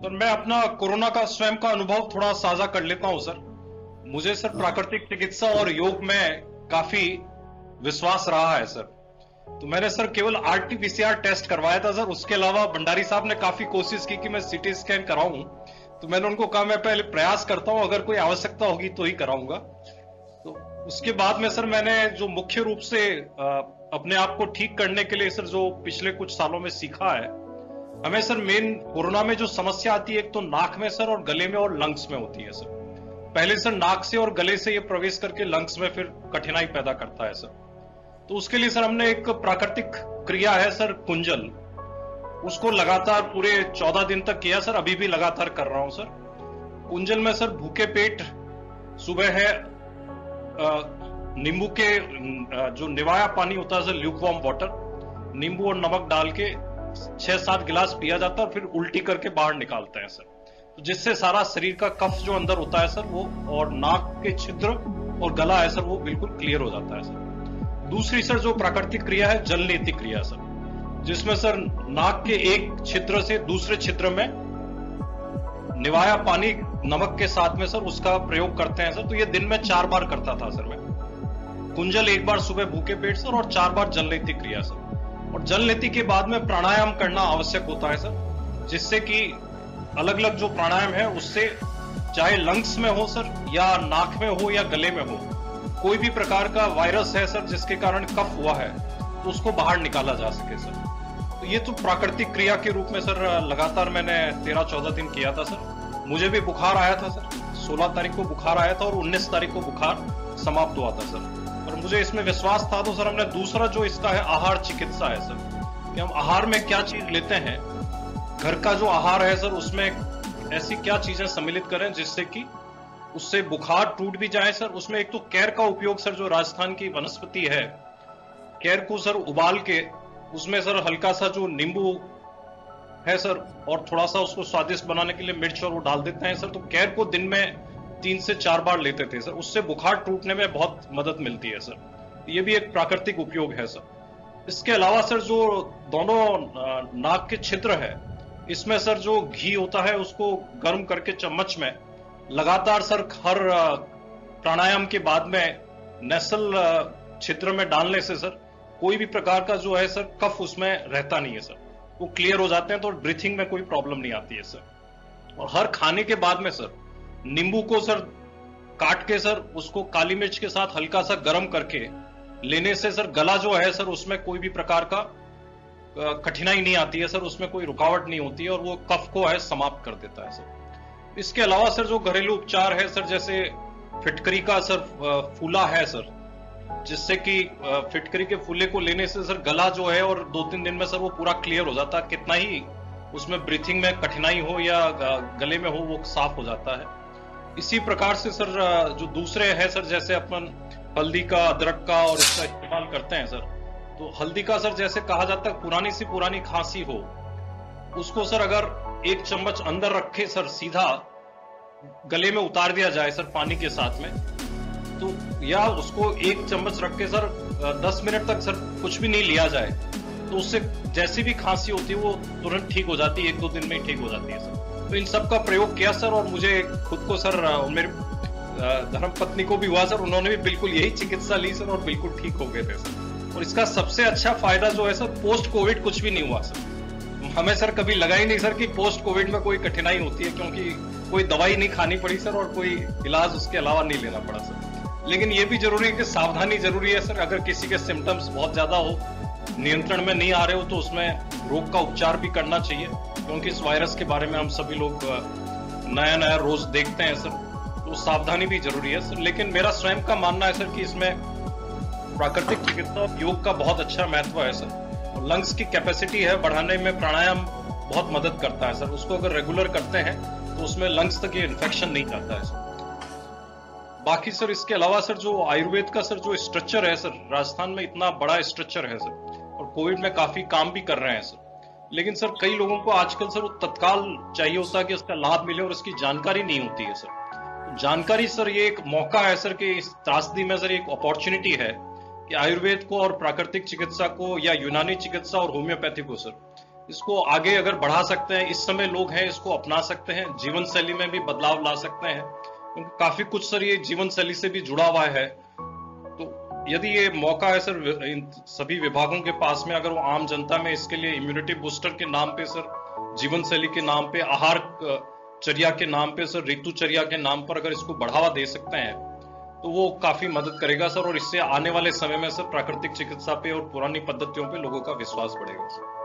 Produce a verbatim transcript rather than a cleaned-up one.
Sir मैं अपना corona का स्वयं का अनुभव थोड़ा साझा कर लेता हूं सर। मुझे सर प्राकृतिक चिकित्सा और योग में काफी विश्वास रहा है सर। तो मैंने सर केवल आरटीपीसीआर टेस्ट करवाया था सर। उसके अलावा भंडारी साहब ने काफी कोशिश की कि मैं सीटी स्कैन कराऊं, तो मैंने उनको कहा मैं पहले प्रयास करता हूं, अगर कोई आवश्यकता होगी तो ही कराऊंगा। तो उसके बाद में सर मैंने जो मुख्य रूप से अपने आप को ठीक करने के लिए सर जो पिछले कुछ सालों में सीखा है, हमें सर मेन कोरोना में जो समस्या आती है एक तो नाक में सर और गले में और लंग्स में होती है सर। पहले सर नाक से और गले से ये प्रवेश करके लंग्स में फिर कठिनाई पैदा करता है सर। तो उसके लिए सर हमने एक प्राकृतिक क्रिया है सर कुंजल, उसको लगातार पूरे चौदह दिन तक किया सर। अभी भी लगातार कर रहा हूं सर। कुंजल में सर भूखे पेट सुबह है नींबू के आ, जो निवाया पानी होता है सर, ल्यूकवार्म वाटर, नींबू और नमक डाल के छह सात गिलास पिया जाता है और फिर उल्टी करके बाहर निकालते हैं सर। तो जिससे सारा शरीर का कफ जो अंदर होता है सर वो, और नाक के छिद्र और गला है सर, वो बिल्कुल क्लियर हो जाता है सर। दूसरी सर जो प्राकृतिक क्रिया है जल नीति क्रिया सर, जिसमें सर नाक के एक छिद्र से दूसरे छिद्र में निवाया पानी नमक के साथ में सर उसका प्रयोग करते हैं सर। तो ये दिन में चार बार करता था सर मैं। कुंजल एक बार सुबह भूखे पेट सर और चार बार जल नीति क्रिया सर। और जल नीति के बाद में प्राणायाम करना आवश्यक होता है सर, जिससे कि अलग अलग जो प्राणायाम है उससे चाहे लंग्स में हो सर या नाक में हो या गले में हो, कोई भी प्रकार का वायरस है सर जिसके कारण कफ हुआ है तो उसको बाहर निकाला जा सके सर। तो ये तो प्राकृतिक क्रिया के रूप में सर लगातार मैंने तेरह चौदह दिन किया था सर। मुझे भी बुखार आया था सर, सोलह तारीख को बुखार आया था और उन्नीस तारीख को बुखार समाप्त हुआ था सर। और मुझे इसमें विश्वास था। तो सर हमने दूसरा जो इसका है आहार चिकित्सा है सर, कि हम आहार में क्या चीज लेते हैं, घर का जो आहार है सर उसमें ऐसी क्या चीजें सम्मिलित करें जिससे कि उससे बुखार टूट भी जाए सर। उसमें एक तो कैर का उपयोग सर, जो राजस्थान की वनस्पति है, कैर को सर उबाल के उसमें सर हल्का सा जो नींबू है सर और थोड़ा सा उसको स्वादिष्ट बनाने के लिए मिर्च और वो डाल देते हैं सर। तो कैर को दिन में तीन से चार बार लेते थे सर, उससे बुखार टूटने में बहुत मदद मिलती है सर। ये भी एक प्राकृतिक उपयोग है सर। इसके अलावा सर जो दोनों नाक के छिद्र है, इसमें सर जो घी होता है उसको गर्म करके चम्मच में लगातार सर हर प्राणायाम के बाद में नेसल छिद्र में डालने से सर कोई भी प्रकार का जो है सर कफ उसमें रहता नहीं है सर, वो क्लियर हो जाते हैं। तो ब्रीथिंग में कोई प्रॉब्लम नहीं आती है सर। और हर खाने के बाद में सर नींबू को सर काट के सर उसको काली मिर्च के साथ हल्का सा गर्म करके लेने से सर गला जो है सर उसमें कोई भी प्रकार का कठिनाई नहीं आती है सर, उसमें कोई रुकावट नहीं होती है और वो कफ को है समाप्त कर देता है सर। इसके अलावा सर जो घरेलू उपचार है सर, जैसे फिटकरी का सर फूला है सर, जिससे कि फिटकरी के फूले को लेने से सर गला जो है और दो तीन दिन में सर वो पूरा क्लियर हो जाता है। कितना ही उसमें ब्रीथिंग में कठिनाई हो या गले में हो वो साफ हो जाता है। इसी प्रकार से सर जो दूसरे है सर, जैसे अपन हल्दी का, अदरक का और इसका इस्तेमाल करते हैं सर। तो हल्दी का सर जैसे कहा जाता है पुरानी सी पुरानी खांसी हो, उसको सर अगर एक चम्मच अंदर रखे सर सीधा गले में उतार दिया जाए सर पानी के साथ में, तो या उसको एक चम्मच रख के सर दस मिनट तक सर कुछ भी नहीं लिया जाए तो उससे जैसी भी खांसी होती है वो तुरंत ठीक हो जाती है, एक दो दिन में ही ठीक हो जाती है सर। तो इन सब का प्रयोग किया सर और मुझे खुद को सर, मेरे धर्म पत्नी को भी हुआ सर, उन्होंने भी बिल्कुल यही चिकित्सा ली सर और बिल्कुल ठीक हो गए थे सर। और इसका सबसे अच्छा फायदा जो है सर, पोस्ट कोविड कुछ भी नहीं हुआ सर। हमें सर कभी लगा ही नहीं सर कि पोस्ट कोविड में कोई कठिनाई होती है, क्योंकि कोई दवाई नहीं खानी पड़ी सर और कोई इलाज उसके अलावा नहीं लेना पड़ा सर। लेकिन ये भी जरूरी है कि सावधानी जरूरी है सर। अगर किसी के सिम्टम्स बहुत ज्यादा हो, नियंत्रण में नहीं आ रहे हो, तो उसमें रोग का उपचार भी करना चाहिए, क्योंकि इस वायरस के बारे में हम सभी लोग नया नया रोज देखते हैं सर। तो सावधानी भी जरूरी है सर। लेकिन मेरा स्वयं का मानना है सर कि इसमें प्राकृतिक चिकित्सा और योग का बहुत अच्छा महत्व है सर। और लंग्स की कैपेसिटी है बढ़ाने में प्राणायाम बहुत मदद करता है सर। उसको अगर रेगुलर करते हैं तो उसमें लंग्स तक ये इन्फेक्शन नहीं जाता है सर। बाकी सर इसके अलावा सर जो आयुर्वेद का सर जो स्ट्रक्चर है सर, राजस्थान में इतना बड़ा स्ट्रक्चर है सर और कोविड में काफी काम भी कर रहे हैं सर। लेकिन सर कई लोगों को आजकल सर वो तत्काल चाहिए होता है कि उसका लाभ मिले और उसकी जानकारी नहीं होती है सर। जानकारी सर ये एक मौका है सर कि इस त्रासदी में सर एक अपॉर्चुनिटी है कि आयुर्वेद को और प्राकृतिक चिकित्सा को या यूनानी चिकित्सा और होम्योपैथी को सर इसको आगे अगर बढ़ा सकते हैं, इस समय लोग हैं इसको अपना सकते हैं, जीवन शैली में भी बदलाव ला सकते हैं, क्योंकि काफी कुछ सर ये जीवन शैली से भी जुड़ा हुआ है। तो यदि ये मौका है सर इन सभी विभागों के पास में, अगर वो आम जनता में इसके लिए इम्यूनिटी बूस्टर के नाम पे सर, जीवन शैली के नाम पे, आहार चर्या के नाम पे सर, ऋतुचर्या के नाम पर अगर इसको बढ़ावा दे सकते हैं तो वो काफी मदद करेगा सर, और इससे आने वाले समय में सर प्राकृतिक चिकित्सा पे और पुरानी पद्धतियों पे लोगों का विश्वास बढ़ेगा सर।